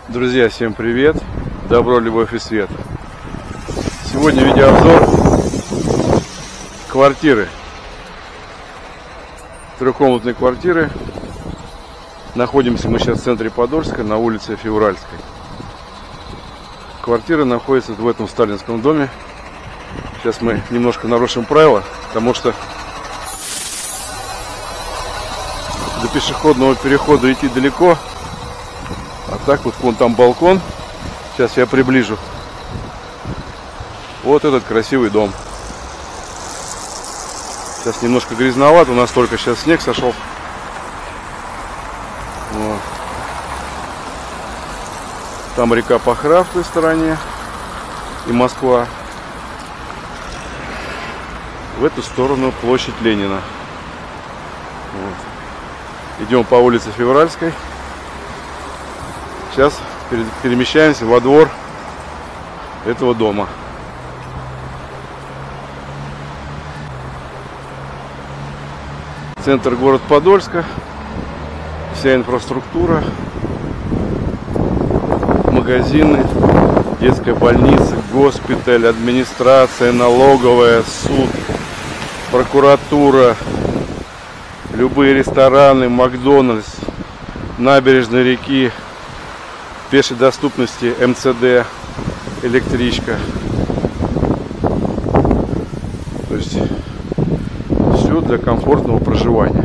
Друзья, всем привет! Добро, любовь и свет! Сегодня видеообзор квартиры. Трехкомнатной квартиры. Находимся мы сейчас в центре Подольска, на улице Февральской. Квартира находится в этом сталинском доме. Сейчас мы немножко нарушим правила, потому что до пешеходного перехода идти далеко. А так вот, вон там балкон. Сейчас я приближу. Вот этот красивый дом. Сейчас немножко грязновато. У нас только сейчас снег сошел. Вот. Там река Пахра в той стороне. И Москва. В эту сторону площадь Ленина. Вот. Идем по улице Февральской. Сейчас перемещаемся во двор этого дома. Центр город Подольска. Вся инфраструктура. Магазины, детская больница, госпиталь, администрация, налоговая, суд, прокуратура, любые рестораны, Макдональдс, набережная реки. В пешей доступности МЦД, электричка. То есть все для комфортного проживания.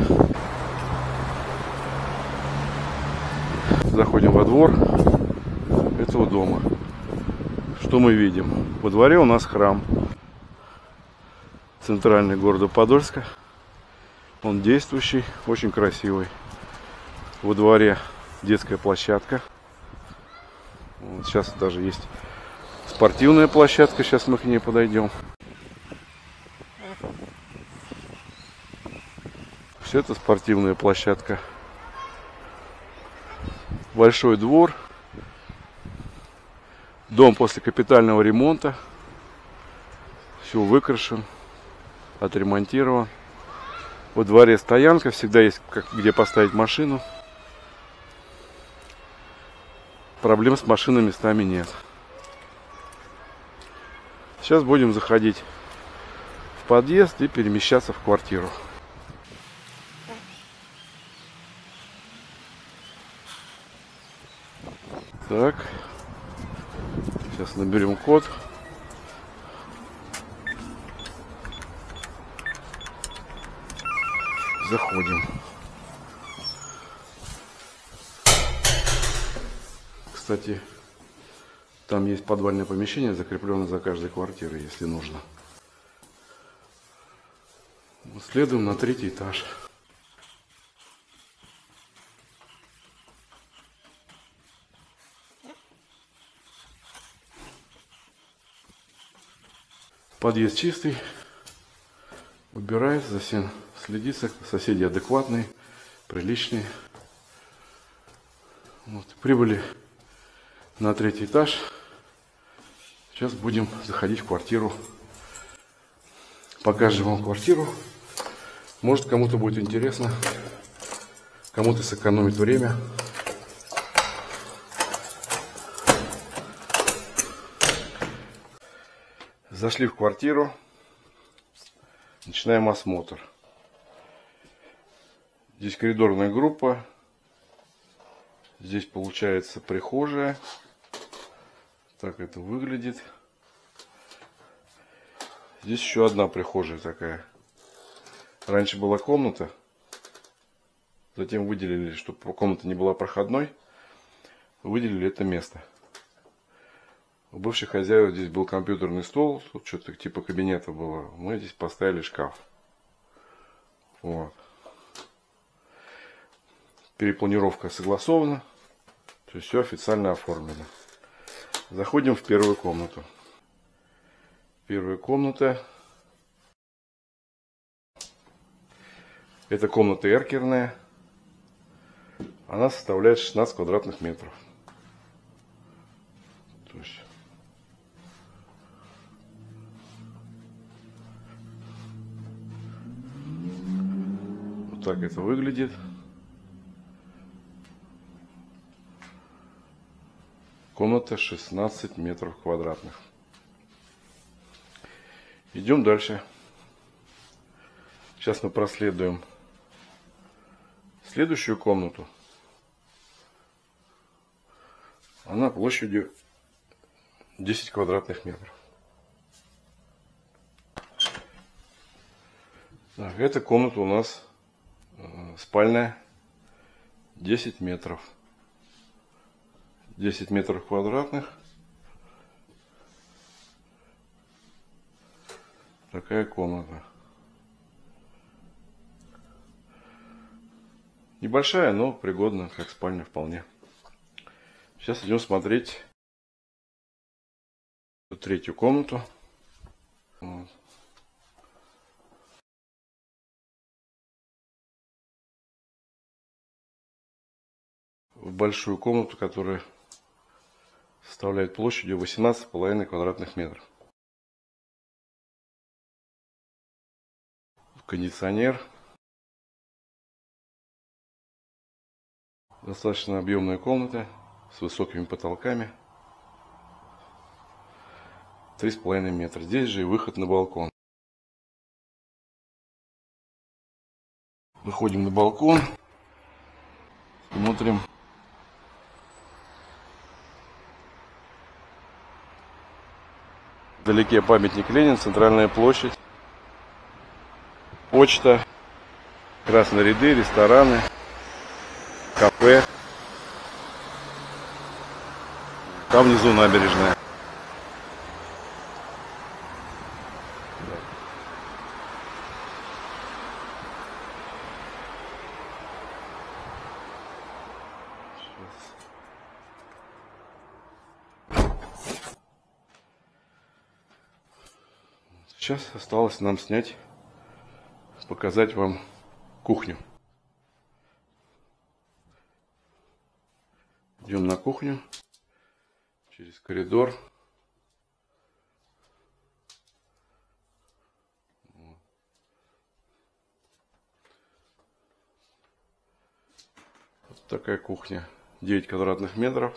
Заходим во двор этого дома. Что мы видим? Во дворе у нас храм. Центральный города Подольска. Он действующий, очень красивый. Во дворе детская площадка. Вот сейчас даже есть спортивная площадка. Сейчас мы к ней подойдем. Все это спортивная площадка. Большой двор. Дом после капитального ремонта. Все выкрашен, отремонтирован. Во дворе стоянка. Всегда есть где поставить машину. Проблем с машинами местами нет. Сейчас будем заходить в подъезд и перемещаться в квартиру. Так. Сейчас наберем код. Заходим. Кстати, там есть подвальное помещение, закрепленное за каждой квартирой, если нужно. Следуем на 3-й этаж. Подъезд чистый. Убирается, за всем следится. Соседи адекватные, приличные. Вот, прибыли на 3-й этаж. Сейчас будем заходить в квартиру. Покажем вам квартиру. Может, кому-то будет интересно. Кому-то сэкономит время. Зашли в квартиру. Начинаем осмотр. Здесь коридорная группа. Здесь получается прихожая. Так это выглядит. Здесь еще одна прихожая такая. Раньше была комната. Затем выделили, чтобы комната не была проходной. Выделили это место. У бывших хозяев здесь был компьютерный стол. Тут что-то типа кабинета было. Мы здесь поставили шкаф. Вот. Перепланировка согласована. То есть все официально оформлено. Заходим в первую комнату. Первая комната. Это комната эркерная. Она составляет 16 квадратных метров. То есть вот так это выглядит. Комната 16 метров квадратных. Идем дальше. Сейчас мы проследуем следующую комнату. Она площадью 10 квадратных метров. Так, эта комната у нас спальная 10 метров. 10 метров квадратных. Такая комната. Небольшая, но пригодна как спальня вполне. Сейчас идем смотреть третью комнату. Вот. В большую комнату, которая составляет площадью 18,5 квадратных метров. Кондиционер. Достаточно объемная комната с высокими потолками. 3,5 метра. Здесь же и выход на балкон. Выходим на балкон. Смотрим. Вдалеке памятник Ленина, центральная площадь, почта, красные ряды, рестораны, кафе. Там внизу набережная. Сейчас осталось нам снять, показать вам кухню. Идем на кухню через коридор. Вот такая кухня. 9 квадратных метров.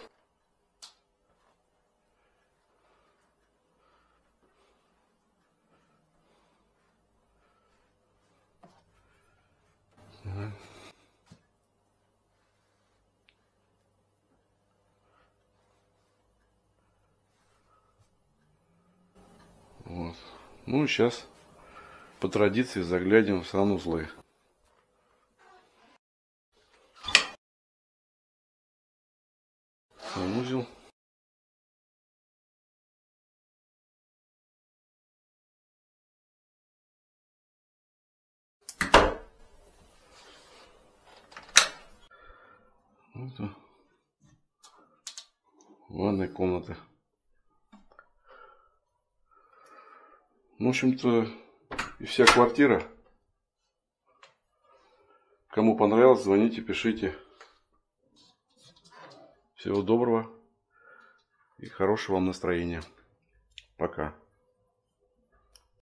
Вот. Ну и сейчас по традиции заглянем в санузлы. Санузел. Вот. Ванная комната. В общем-то, и вся квартира. Кому понравилось, звоните, пишите. Всего доброго и хорошего вам настроения. Пока.